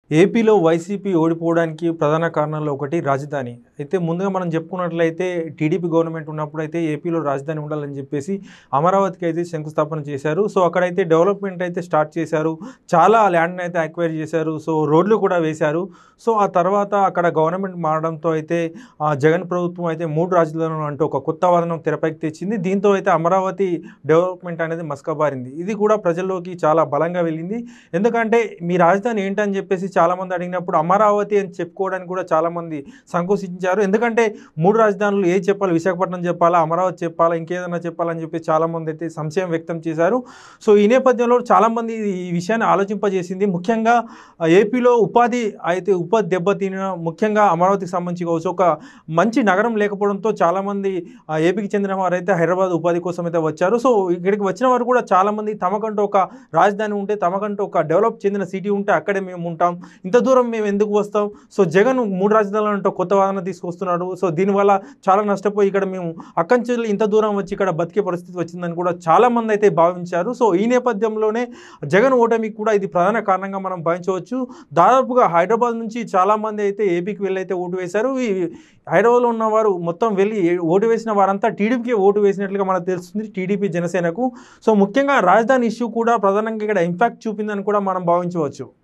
ఏపీలో వైసీపీ ఓడిపోవడానికి ప్రధాన కారణాల్లో ఒకటి రాజధాని. అయితే ముందుగా మనం చెప్పుకున్నట్లయితే టీడీపీ గవర్నమెంట్ ఉన్నప్పుడైతే ఏపీలో రాజధాని ఉండాలని చెప్పేసి అమరావతికి అయితే శంకుస్థాపన చేశారు. సో అక్కడైతే డెవలప్‌మెంట్ అయితే స్టార్ట్ చేశారు. చాలా ల్యాండ్‌ని అయితే అక్వైర్ చేశారు. సో రోడ్లు కూడా వేశారు. సో ఆ తర్వాత అక్కడ గవర్నమెంట్ మారడంతో అయితే జగన్ ప్రభుత్వం అయితే 3 రాజధానులు అంటూ ఒక కొత్త వాదనం తెరపైకి తెచ్చింది. దీంతో అయితే అమరావతి డెవలప్‌మెంట్ అనేది మసకబారింది. ఇది కూడా ప్రజల్లోకి చాలా బలంగా వెళ్ళింది. ఎందుకంటే మీ రాజధాని ఏంటని చెప్పేసి చాలామంది అడిగినప్పుడు అమరావతి అని చెప్పుకోవడానికి కూడా చాలామంది సంకోచించారు. ఎందుకంటే 3 రాజధానులు ఏది చెప్పాలి, విశాఖపట్నం చెప్పాలా, అమరావతి చెప్పాలా, ఇంకేదన్నా చెప్పాలని చెప్పి చాలామంది అయితే సంశయం వ్యక్తం చేశారు. సో ఈ నేపథ్యంలో చాలామంది ఈ విషయాన్ని ఆలోచింపజేసింది. ముఖ్యంగా ఏపీలో ఉపాధి దెబ్బతిన ముఖ్యంగా అమరావతికి సంబంధించి కావచ్చు, ఒక మంచి నగరం లేకపోవడంతో చాలామంది ఏపీకి చెందిన వారైతే హైదరాబాద్ ఉపాధి కోసం అయితే వచ్చారు. సో ఇక్కడికి వచ్చిన వారు కూడా చాలామంది తమకంటూ ఒక రాజధాని ఉంటే, తమకంటూ ఒక డెవలప్ చెందిన సిటీ ఉంటే అక్కడే మేము ఉంటాం, ఇంత దూరం మేము ఎందుకు వస్తాం, సో జగన్ 3 రాజధానులు అంటూ కొత్త వాదన తీసుకొస్తున్నాడు, సో దీనివల్ల చాలా నష్టపోయి ఇక్కడ మేము అక్కంచెల్లి ఇంత దూరం వచ్చి ఇక్కడ బతికే పరిస్థితి వచ్చిందని కూడా చాలామంది అయితే భావించారు. సో ఈ నేపథ్యంలోనే జగన్ ఓటమికి కూడా ఇది ప్రధాన కారణంగా మనం భావించవచ్చు. దాదాపుగా హైదరాబాద్ నుంచి చాలామంది అయితే ఏపీకి వెళ్ళి అయితే ఓటు వేశారు. ఈ హైదరాబాద్లో ఉన్నవారు మొత్తం వెళ్ళి ఓటు వేసిన వారంతా టీడీపీకి ఓటు వేసినట్లుగా మనకు తెలుస్తుంది, టీడీపీ జనసేనకు. సో ముఖ్యంగా రాజధాని ఇష్యూ కూడా ప్రధానంగా ఇక్కడ ఇంపాక్ట్ చూపిందని కూడా మనం భావించవచ్చు.